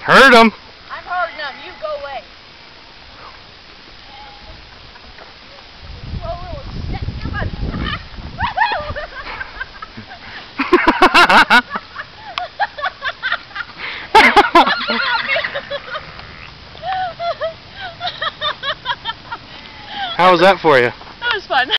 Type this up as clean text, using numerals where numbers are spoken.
Heard him. I'm hurting them. You go away. How was that for you? That was fun.